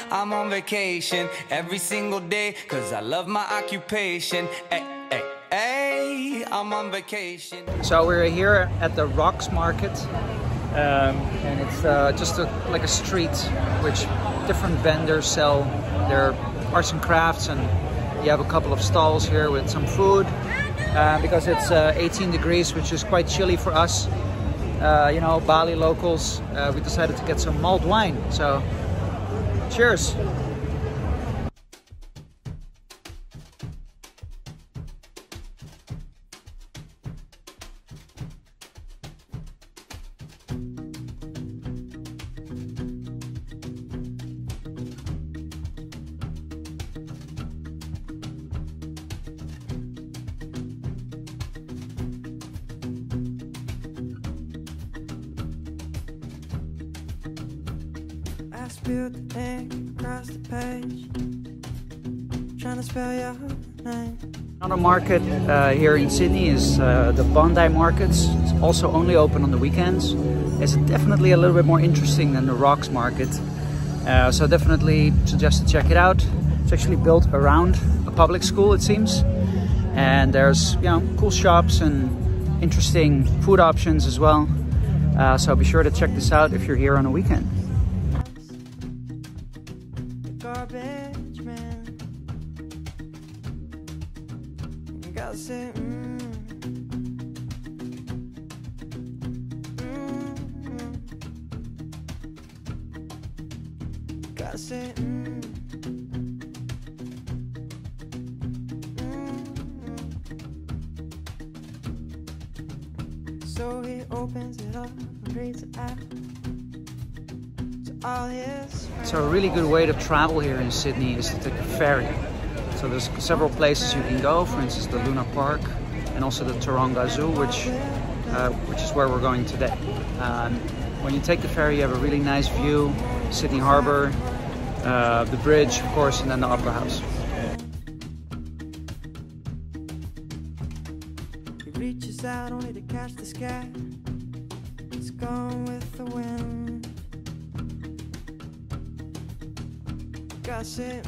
I'm on vacation every single day, cause I love my occupation. Ay, ay, ay, I'm on vacation. So we're here at the Rocks Market, and it's just like a street which different vendors sell their arts and crafts, and you have a couple of stalls here with some food. Because it's 18 degrees, which is quite chilly for us. You know, Bali locals, we decided to get some mulled wine. So, cheers! I spilled the ink across the page, trying to spell your name. Another market here in Sydney is the Bondi markets. It's also only open on the weekends. It's definitely a little bit more interesting than the Rocks market. So definitely suggest to check it out. It's actually built around a public school, it seems. And there's, you know, cool shops and interesting food options as well. So be sure to check this out if you're here on a weekend. Garbage man, gotta say, gotta say, So he opens it up and reads it out. So a really good way to travel here in Sydney is to take a ferry. So there's several places you can go, for instance the Luna Park and also the Taronga Zoo, which is where we're going today. When you take the ferry you have a really nice view, Sydney Harbour, the bridge of course, and then the Opera House. He reaches out only to catch the sky. It's gone with the wind. Gotta say,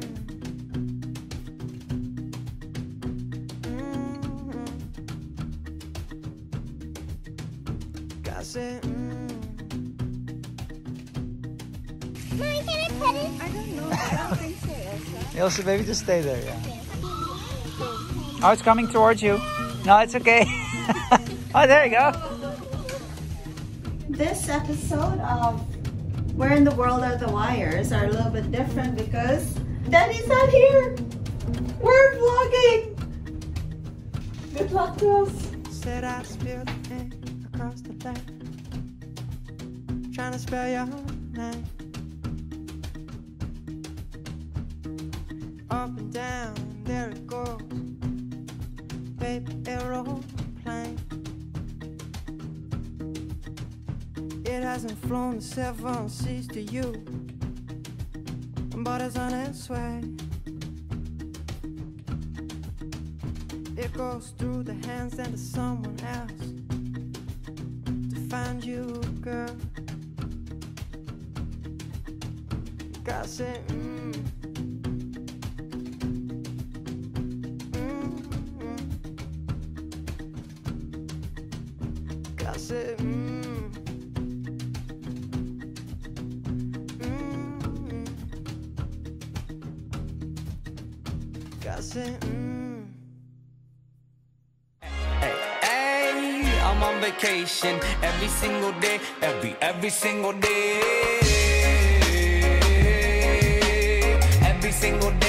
gotta say, Mommy, can I pet it? I don't know. I don't think so, Elsa. Elsa, maybe just stay there, yeah. Oh, it's coming towards you. No, it's okay. Oh, there you go. This episode of Where in the World Are the Waaijers are a little bit different because Daddy's not here. We're vlogging. Good luck to us. Said I spilled ink across the line, trying to spell your name. Up and down, there it goes, baby aeroplane. It hasn't flown the 7 seas to you, but it's on its way. It goes through the hands and to someone else to find you, girl. Gotta say, gotta say, gotta say, I'm on vacation every single day, every single day, every single day.